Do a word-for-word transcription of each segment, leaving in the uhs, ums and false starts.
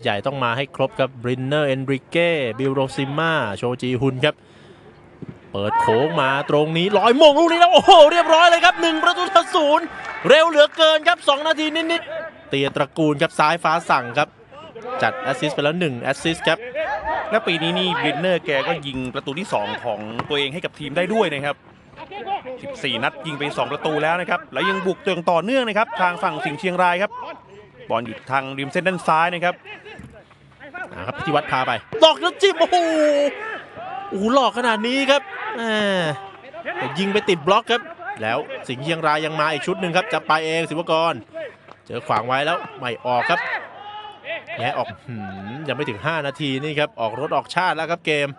ใหญ่ต้องมาให้ครบครับบรินเนอร์เอนริเก้บิลโรซิม่าโชจีฮุนครับเปิดโค้งมาตรงนี้ลอยมงลูกนี้แล้วโอ้โหเรียบร้อยเลยครับหนึ่งประตูต่อศูนย์เร็วเหลือเกินครับสองนาทีนิดๆเตียตระกูลครับซ้ายฟ้าสั่งครับจัดแอสซิสต์ไปแล้วหนึ่งแอสซิสต์ครับและปีนี้นี่บรินเนอร์แกก็ยิงประตูที่สองของตัวเองให้กับทีมได้ด้วยนะครับสิบสี่นัดยิงไปสองประตูแล้วนะครับแล้วยังบุกอย่างต่อเนื่องนะครับทางฝั่งสิงห์เชียงรายครับบอลอยู่ทางริมเส้นด้านซ้ายนะครับนะครับพิวัตรพาไปหลอกแล้วจิ้มโอ้โหโอ้โหหลอกขนาดนี้ครับยิงไปติดบล็อกครับแล้วสิงห์เชียงรายยังมาอีกชุดหนึ่งครับจะไปเองศิวกรเจอขวางไว้แล้วไม่ออกครับแง่ออกยังไม่ถึงห้านาทีนี่ครับออกรถออกชาติแล้วครับเกม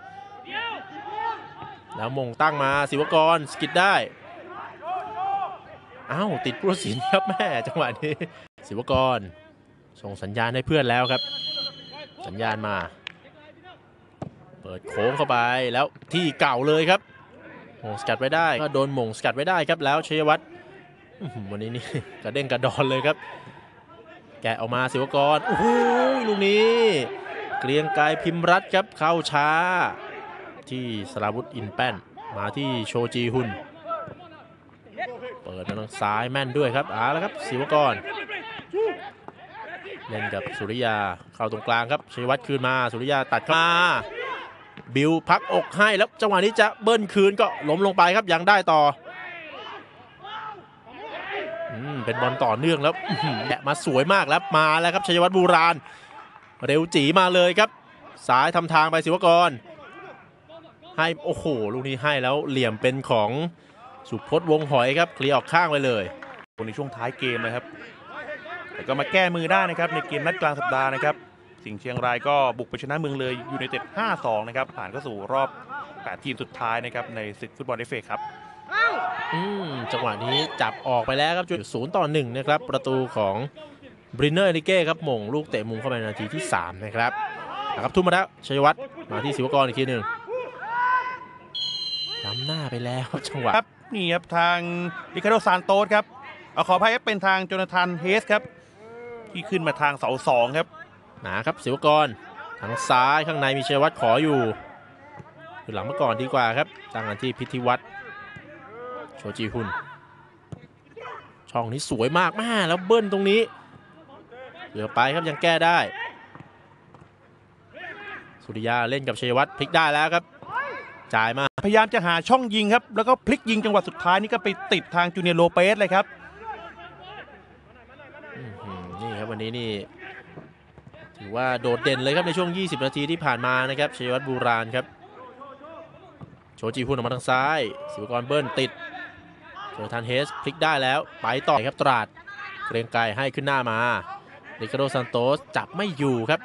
แล้วมงตั้งมาศิวกรสกิดได้อ้าวติดผู้ตัดสินครับแม่จังหวะนี้ศิวกรส่งสัญญาณให้เพื่อนแล้วครับสัญญาณมาเปิดโค้งเข้าไปแล้วที่เก่าเลยครับมงสกัดไว้ได้ก็โดนมงสกัดไว้ได้ครับแล้วชัยวัฒน์วันนี้นี่กระเด้งกระดอนเลยครับแกะออกมาศิวกรโอ้โหลูกนี้เกรียงไกรพิมพ์รัตน์ครับเข้าช้าที่สราวุธอินแป้นมาที่โชจีฮุนเปิดมาทางซ้ายแม่นด้วยครับอ่าแล้วครับศิวกรเล่นกับสุริยาเข้าตรงกลางครับชัยวัฒน์คืนมาสุริยาตัดเข้ามาบิวพักอกให้แล้วจังหวะนี้จะเบิ้ลคืนก็ล้มลงไปครับยังได้ต่อเป็นบอลต่อเนื่องแล้วแกะมาสวยมากแล้วมาแล้วครับชัยวัฒน์บูราณเร็วจีมาเลยครับสายทำทางไปศิวกรให้โอ้โหลูกนี้ให้แล้วเหลี่ยมเป็นของสุพจน์วงหอยครับเคลียร์ออกข้างไปเลยในช่วงท้ายเกมนะครับแต่ก็มาแก้มือได้นะครับในเกมนัดกลางสัปดาห์นะครับสิงห์เชียงรายก็บุกไปชนะเมืองเลยยูไนเต็ด ห้าสอง นะครับผ่านเข้าสู่รอบแปดทีมสุดท้ายนะครับในศึกฟุตบอลเอฟเอครับอืมจังหวะนี้จับออกไปแล้วครับจุดศูนย์ต่อหนึ่งนะครับประตูของบรินเนอร์เอริเก้ครับมงลูกเตะมุมเข้าไปนาทีที่สามนะครับนะครับทุ่มมาแล้วชัยวัฒน์มาที่ศิวกรอีกทีหนึ่งล้ำหน้าไปแล้วจังหวะครับนี่ครับทางริคาร์โดซานโตสครับเอาขออภัยเป็นทางโจนาธานเฮสครับที่ขึ้นมาทางเสาสองครับหนาครับศิวกรทางซ้ายข้างในมีชัยวัฒน์ขออยู่คือหลังมาก่อนดีกว่าครับตั้งกันที่พิธีวัฒน์โชจีฮุนช่องนี้สวยมากแม่แล้วเบิ้ลตรงนี้เหลือไปครับยังแก้ได้สุริยาเล่นกับชัยวัฒน์พลิกได้แล้วครับจ่ายมาพยายามจะหาช่องยิงครับแล้วก็พลิกยิงจังหวะสุดท้ายนี่ก็ไปติดทางจูเนียร์โลเปสเลยครับนี่ครับวันนี้นี่ถือว่าโดดเด่นเลยครับในช่วงยี่สิบนาทีที่ผ่านมานะครับชัยวัฒน์บูราณครับโชจีฮุนออกมาทางซ้ายศิวกรเบิ้ลติดโจนาธานเฮสพลิกได้แล้วไปต่อครับตราดเกรียงไกรให้ขึ้นหน้ามาริคาร์โดซานโตสจับไม่อยู่ครับ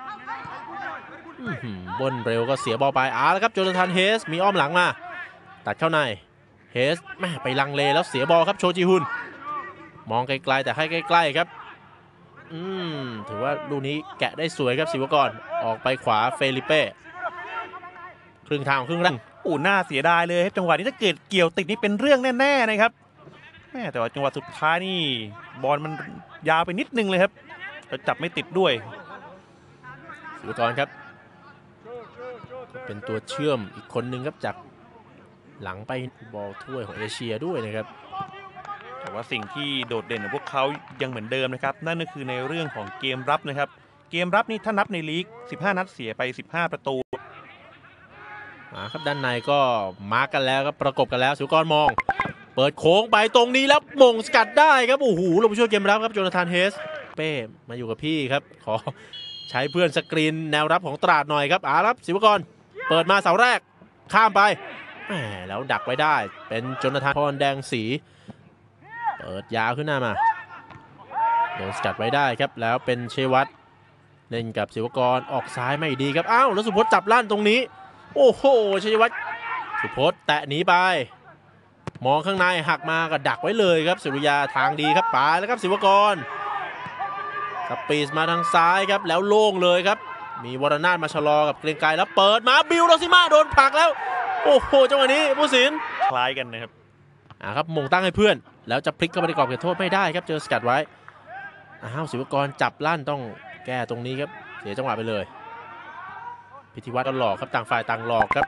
บนเร็วก็เสียบอลไปอ่าแล้วครับโจนาธานเฮสมีอ้อมหลังมาตัดเข้าในเฮสแม่ไปลังเลแล้วเสียบอลครับโชจีฮุนมองไกลๆแต่ให้ใกล้ๆครับอืมถือว่าลูกนี้แกะได้สวยครับศิวกรออกไปขวาเฟลิเป้ครึ่งทางครึ่งแรกอู้น่าเสียดายเลยครับจังหวะนี้ถ้าเกิดเกี่ยวติดนี่เป็นเรื่องแน่ๆนะครับแม่แต่ว่าจังหวะสุดท้ายนี่บอลมันยาวไปนิดนึงเลยครับจับไม่ติดด้วยศิวกรครับเป็นตัวเชื่อมอีกคนนึงครับจากหลังไปบอลถ้วยของเอเชียด้วยนะครับแต่ว่าสิ่งที่โดดเด่นของพวกเขายังเหมือนเดิมนะครับนั่นก็คือในเรื่องของเกมรับนะครับเกมรับนี่ถ้านับในลีกสิบห้านัดเสียไปสิบห้าประตูมาครับด้านในก็มาร์กกันแล้วครับประกบกันแล้วศิวกรมองเปิดโค้งไปตรงนี้แล้วมงสกัดได้ครับโอ้โหลงไปช่วยเกมรับครับโจนาธานเฮสเป้มาอยู่กับพี่ครับขอใช้เพื่อนสกรีนแนวรับของตราดหน่อยครับอ่ารับศิวกรเปิดมาเสาแรกข้ามไปแหมแล้วดักไว้ได้เป็นโจนาธานพรแดงสีเปิดยาวขึ้นหน้ามาโดนสกัดไว้ได้ครับแล้วเป็นชัยวัฒน์เล่นกับศิวกรออกซ้ายไม่ดีครับอ้าวแล้วสุพจน์จับลั่นตรงนี้โอ้โหชัยวัฒน์สุพจน์แตะหนีไปมองข้างในหักมาก็ดักไว้เลยครับสุริยาทางดีครับไปแล้วครับศิวกรสปีดมาทางซ้ายครับแล้วโล่งเลยครับมีวรนาถมาชะลอกับเกรียงไกรแล้วเปิดมาบิวโรซิม่าโดนผลักแล้วโอ้โหจังหวะนี้ผู้สินคล้ายกันนะครับอ่าครับมงตั้งให้เพื่อนแล้วจะพลิกเข้าไปในกรอบเขตโทษไม่ได้ครับเจอสกัดไว้อ้าวศิวกรจับลั่นต้องแก้ตรงนี้ครับเสียจังหวะไปเลยพิธีวัฒน์ก็หลอกครับต่างฝ่ายต่างหลอกครับ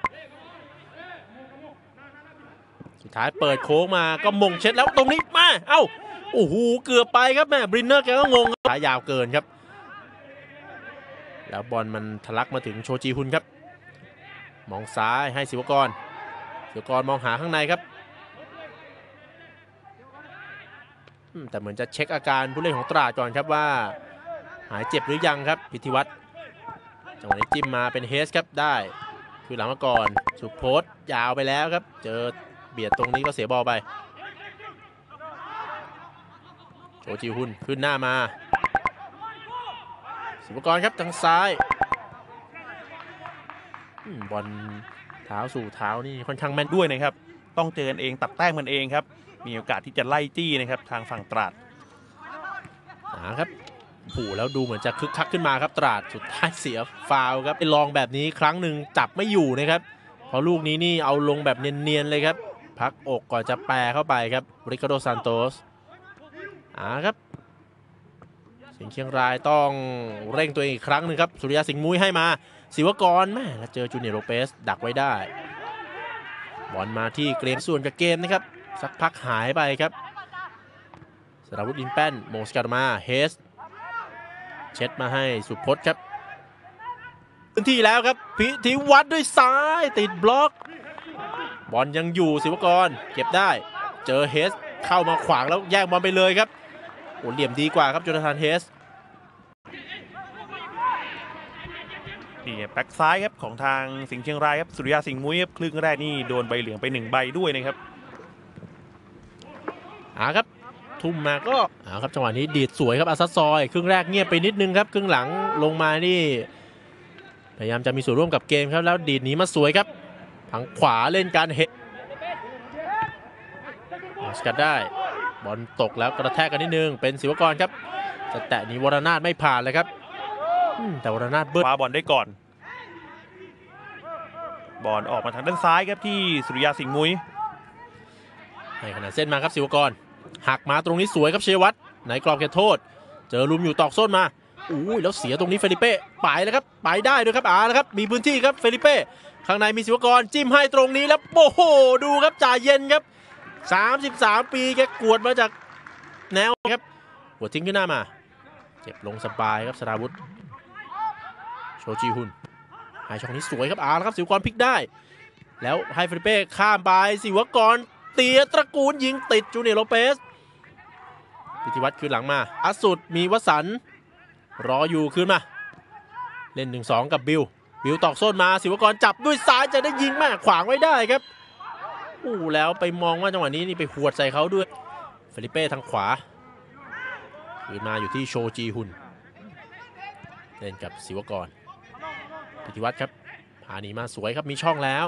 สุดท้ายเปิดโค้งมาก็มงเช็ดแล้วตรงนี้มาเอ้าโอ้โหเกือบไปครับแม่บรินเนอร์แกก็งงสายยาวเกินครับแล้วบอลมันทะลักมาถึงโชจีฮุนครับมองซ้ายให้ศิวกรศิวกรมองหาข้างในครับแต่เหมือนจะเช็คอาการผู้เล่นของตราดก่อนครับว่าหายเจ็บหรือยังครับพิธีวัฒน์จังหวะนี้จิ้มมาเป็นเฮสครับได้คือหลังมาก่อนสุพจน์ยาวไปแล้วครับเจอเบียดตรงนี้ก็เสียบอลไปโชจิฮุนขึ้นหน้ามาศิวกรครับทางซ้ายบอลเท้าสู่เท้านี่ค่อนข้างแม่นด้วยนะครับต้องเจอกันเองตัดแต้มมันเองครับมีโอกาสที่จะไล่จี้นะครับทางฝั่งตราดนะครับผูแล้วดูเหมือนจะคึกคักขึ้นมาครับตราดสุดท้ายเสียฟาวครับไปลองแบบนี้ครั้งหนึ่งจับไม่อยู่นะครับเพราะลูกนี้นี่เอาลงแบบเนียนๆเลยครับพักอกก่อนจะแปรเข้าไปครับริคาร์โดซานโตสอ่าครับสิงห์เชียงรายต้องเร่งตัวเองอีกครั้งหนึ่งครับสุริยะสิงห์มุ้ยให้มาศิวกรแม่แล้วเจอจูเนียร์โลเปสดักไว้ได้บอลมาที่เกรียงส่วนกับเกมนะครับสักพักหายไปครับสราวุธอินแป้นโมสกัดมาเฮสเช็ดมาให้สุพจน์ครับพื้นที่แล้วครับพิธีวัฒน์ด้วยซ้ายติดบล็อกบอลยังอยู่ศิวกรเก็บได้เจอเฮสเข้ามาขวางแล้วแย่งบอลไปเลยครับโอ้เหลี่ยมดีกว่าครับโจนาธานเฮสนี่แบ็กซ้ายครับของทางสิงห์เชียงรายครับสุริยะสิงห์มุ้ยครับครึ่งแรกนี่โดนใบเหลืองไปหนึ่งใบด้วยนะครับอ่าครับทุ่มมาก็อ่าครับจังหวะนี้ดีดสวยครับอาซัสซอยครึ่งแรกเงียบไปนิดนึงครับครึ่งหลังลงมานี่พยายามจะมีส่วนร่วมกับเกมครับแล้วดีดหนีมาสวยครับทางขวาเล่นการเฮดสกัดได้บอลตกแล้วกระแทกกันนิดนึงเป็นศิวกรครับจะแตะหนีวรนาถไม่ผ่านเลยครับแต่วรนาถเบิร์ดคว้าบอลได้ก่อนบอลออกมาทางด้านซ้ายครับที่สุริยะสิงห์มุ้ยให้ขนาดเส้นมาครับศิวกรหักมาตรงนี้สวยครับเชยวัฒน์ในกรอบเขตโทษเจอลุมอยู่ตอกส้นมาอุ้ยแล้วเสียตรงนี้เฟลิเป้ไปแล้วครับไปได้ด้วยครับอ่าแล้วครับมีพื้นที่ครับเฟลิเป้ข้างในมีศิวกรจิ้มให้ตรงนี้แล้วโอ้โหดูครับจ่ายเย็นครับสามสิบสามปีแกกวดมาจากแนวครับหัวทิ้งขึ้นหน้ามาเก็บลงสบายครับสราวุธโชจีฮุนให้ช่องนี้สวยครับอ่าแล้วครับศิวกรพลิกได้แล้วให้เฟลิเป้ข้ามไปศิวกรเตียตระกูลยิงติดจูเนียร์โลเปสพิธีวัฒน์คืนหลังมาอัสุดมีวสันต์รออยู่คืนมาเล่น หนึ่งสอง กับบิลบิลตอกส้นมาศิวกรจับด้วยซ้ายจะได้ยิงแม่ขวางไว้ได้ครับอู้แล้วไปมองว่าจังหวะนี้นี่ไปหวดใส่เขาด้วยเฟลิเป้ทางขวาคืนมาอยู่ที่โชจีฮุนเล่นกับศิวกรพิธีวัฒน์ครับพาหนีมาสวยครับมีช่องแล้ว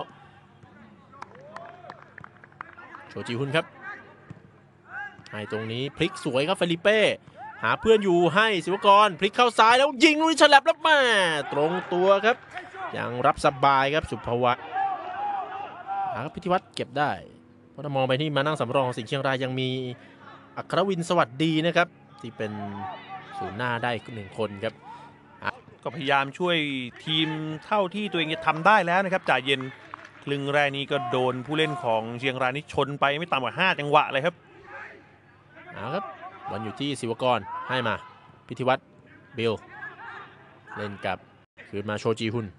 โชจีฮุนครับให้ตรงนี้พลิกสวยครับเฟลิเป้หาเพื่อนอยู่ให้ศิวกรพลิกเข้าซ้ายแล้วยิงลุยฉลับแล้วมาตรงตัวครับยังรับสบายครับสุภวัฒน์พิธีวัฒน์เก็บได้เพราะถ้ามองไปที่มานั่งสำรองของสิงห์เชียงรายยังมีอัครวินสวัสดีนะครับที่เป็นศูนย์หน้าได้หนึ่งคนครับก็พยายามช่วยทีมเท่าที่ตัวเองจะทำได้แล้วนะครับจ่ายเย็นครึ่งแรกนี้ก็โดนผู้เล่นของเชียงรายนี่ชนไปไม่ต่ำกว่าห้าจังหวะเลยครับเอาครับบอลอยู่ที่ศิวกรให้มาพิธีวัฒน์บิลเล่นกับคืนมาโชจีฮุน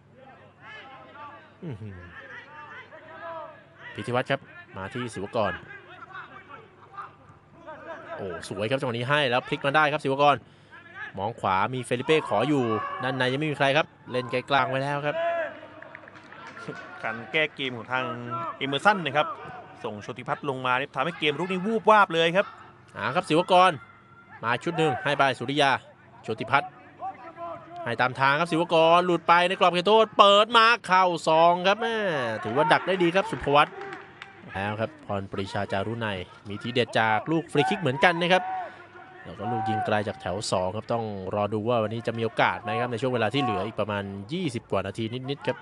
พิธีวัฒน์ครับมาที่ศิวกรโอ้สวยครับจังหวะนี้ให้แล้วพลิกมาได้ครับศิวกรมองขวามีเฟลิเป้ขออยู่ด้านในยังไม่มีใครครับเล่นไกลกลางไว้แล้วครับการแก้เกมของทางเอเมอร์สันนะครับส่งโชติพัฒน์ลงมาทำให้เกมรุกนี้วูบวาบเลยครับอ่าครับศิวกรมาชุดหนึ่งให้ไปสุริยาโชติพัฒน์ให้ตามทางครับศิวกรหลุดไปในกรอบเขตโทษเปิดมาเข้าซองครับแม่ถือว่าดักได้ดีครับสุภวัฒน์แล้วครับพรปรีชาจารุไนมีทีเด็ดจากลูกฟรีคิกเหมือนกันนะครับแล้วก็ลูกยิงไกลจากแถวสองครับต้องรอดูว่าวันนี้จะมีโอกาสไหมครับในช่วงเวลาที่เหลืออีกประมาณยี่สิบกว่านาทีนิดๆครับ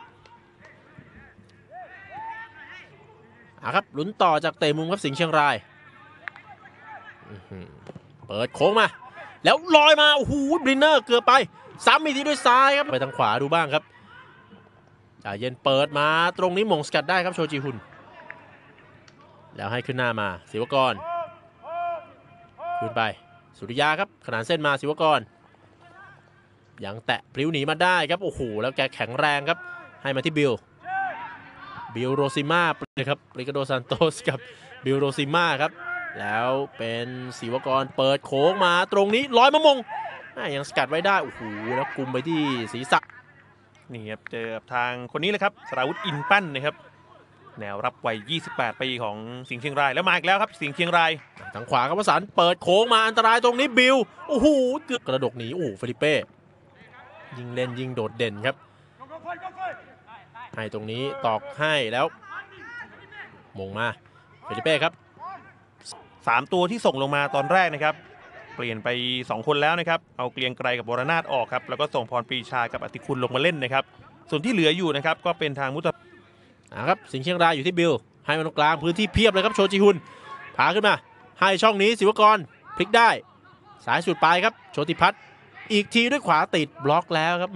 อ่ะครับลุ้นต่อจากเตะมุมครับสิงห์เชียงรายเปิดโค้งมาแล้วลอยมาโอ้โหบรินเนอร์เกือบไปซ้ำอีกทีด้วยซ้ายครับไปทางขวาดูบ้างครับจ่ายเย็นเปิดมาตรงนี้หม่งสกัดได้ครับโชจิฮุนแล้วให้ขึ้นหน้ามาศิวกรขึ้นไปสุริยาครับขนานเส้นมาศิวกรยังแตะพลิ้วหนีมาได้ครับโอ้โหแล้วแกแข็งแรงครับให้มาที่บิลบิลโรซิม่าเลยครับริคาโดซานโตสกับบิลโรซิม่าครับแล้วเป็นศิวกรเปิดโค้งมาตรงนี้ร้อยมะมงยังสกัดไว้ได้โอ้โหแล้วกุมไปที่ศีรษะนี่ครับเจอทางคนนี้เลยครับสราวุธอินปั้นนะครับแนวรับวัยยี่สิบแปดปีของสิงห์เชียงรายแล้วมาอีกแล้วครับสิงห์เชียงรายทางขวาครับวสันต์เปิดโค้งมาอันตรายตรงนี้บิลโอ้โหเกือบกระดกหนีโอ้เฟลิเป้ยิงเล่นยิงโดดเด่นครับให้ตรงนี้ตอกให้แล้วมงมาเฟลิเป้ครับสามตัวที่ส่งลงมาตอนแรกนะครับเปลี่ยนไปสองคนแล้วนะครับเอาเกรียงไกรกับวรนาถออกครับแล้วก็ส่งพรปรีชากับอติคุณลงมาเล่นนะครับส่วนที่เหลืออยู่นะครับก็เป็นทางมุตนะครับสิงห์เชียงรายอยู่ที่บิลให้มาตรงกลางพื้นที่เพียบเลยครับโชจิฮุนพาขึ้นมาให้ช่องนี้ศิวกรพลิกได้สายสุดปลายครับโชติพัฒน์อีกทีด้วยขวาติดบล็อกแล้วครับ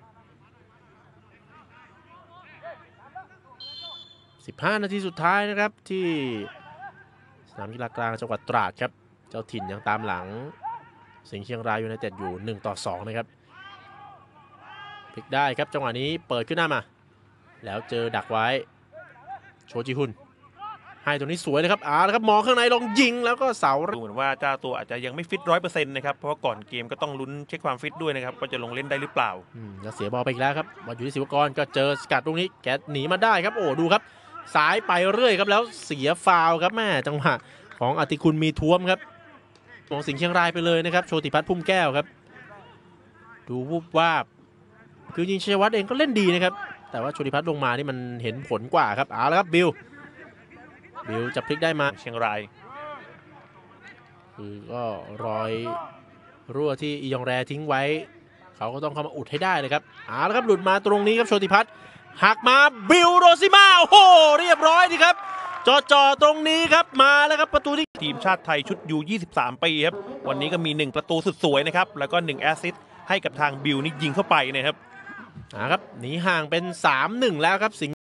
สิบห้านาทีสุดท้ายนะครับที่สนามกีฬากลางจังหวัดตราดครับเจ้าถิ่นยังตามหลังสิงห์เชียงรายยูไนเต็ดอยู่หนึ่งต่อสองนะครับพลิกได้ครับจังหวะนี้เปิดขึ้นหน้ามาแล้วเจอดักไว้โชจิฮุนให้ตรงนี้สวยเลยครับอ่าแล้วครับมองข้างในลองยิงแล้วก็เสาดูเหมือนว่าเจ้าตัวอาจจะยังไม่ฟิตร้อยเปอร์เซ็นต์นะครับเพราะว่าก่อนเกมก็ต้องลุ้นเช็คความฟิตด้วยนะครับว่าจะลงเล่นได้หรือเปล่าอืมแล้วเสียบอลไปอีกแล้วครับบอลอยู่ที่ศิวกรก็เจอสกัดตรงนี้แกหนีมาได้ครับโอ้ดูครับสายไปเรื่อยครับแล้วเสียฟาวครับแม่จังหวะของอติคุณมีท้วมครับของสิงห์เชียงรายไปเลยนะครับโชติพัฒน์พุ่มแก้วครับดูวูบวาบคือยิงชัยวัฒน์เองก็เล่นดีนะครับแต่ว่าโชติพัฒน์ลงมานี่มันเห็นผลกว่าครับเอาละครับบิลบิลจะพลิกได้มาเชียงรายคือก็รอยรั่วที่อียองแรทิ้งไว้เขาก็ต้องเข้ามาอุดให้ได้เลยครับเอาละครับหลุดมาตรงนี้ครับโชติพัฒน์หักมาบิลโรซิม่าโอ้โหเรียบร้อยดีครับจอจอตรงนี้ครับมาแล้วครับประตูที่ทีมชาติไทยชุดยูยี่สิบสามปีครับวันนี้ก็มีหนึ่งประตูสุดสวยนะครับแล้วก็หนึ่งแอสซิสต์ให้กับทางบิลนี่ยิงเข้าไปนะครับนะครับหนีห่างเป็น สามหนึ่ง แล้วครับสิงห์